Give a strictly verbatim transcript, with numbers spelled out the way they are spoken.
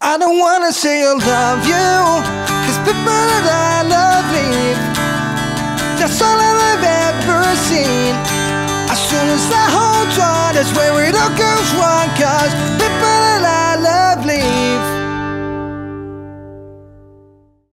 I don't wanna say I love you, cause people that I love leave. That's all I've ever seen. As soon as I hold on, that's where it all goes wrong. Cause people